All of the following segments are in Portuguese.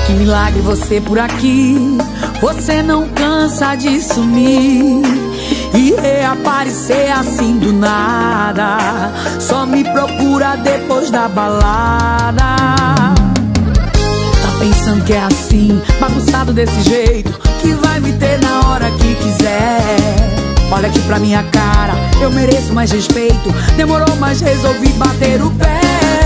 Que milagre você por aqui, você não cansa de sumir e reaparecer assim do nada. Só me procura depois da balada. Tá pensando que é assim, bagunçado desse jeito, que vai me ter na hora que quiser. Olha aqui pra minha cara, eu mereço mais respeito. Demorou, mas resolvi bater o pé.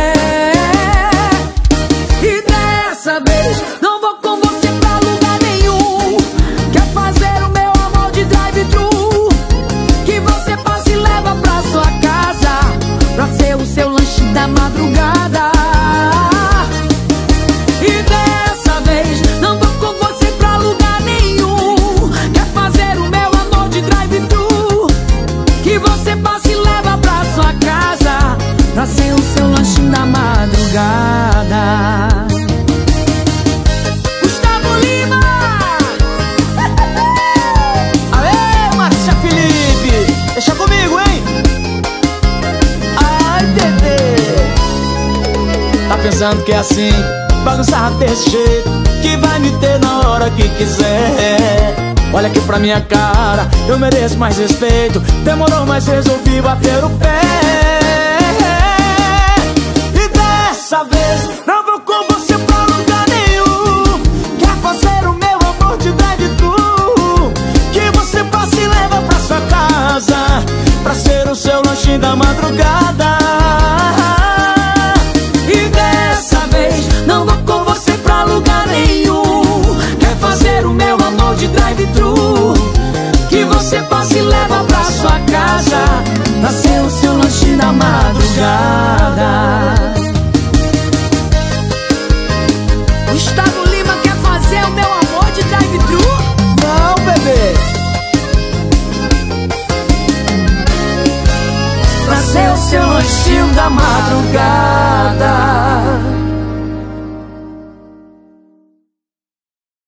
E dessa vez não vou com você pra lugar nenhum. Quer fazer o meu amor de drive-thru, que você passa e leva pra sua casa, pra ser o seu lanche da madrugada. E dessa vez não vou com você pra lugar nenhum. Quer fazer o meu amor de drive-thru, que você passa e leva pra sua casa, pra ser o seu lanche da madrugada. Gustavo Lima! Aê, Márcia Felipe! Deixa comigo, hein? Ai, bebê! Tá pensando que é assim, bagunçado desse jeito, que vai me ter na hora que quiser. Olha aqui pra minha cara, eu mereço mais respeito. Demorou, mas resolvi bater o pé. E dessa vez não vou com você pra lugar nenhum. Quer fazer o meu amor de drive-thru, que você passa e leva pra sua casa, pra ser o seu lanche da madrugada. E dessa vez não vou com você pra lugar nenhum. Quer fazer o meu amor de drive-thru, que você passa e leva pra sua casa, pra ser o seu lanche da madrugada. Gustavo Lima quer fazer o meu amor de drive-thru? Não, bebê! Pra ser o seu lanchinho da madrugada.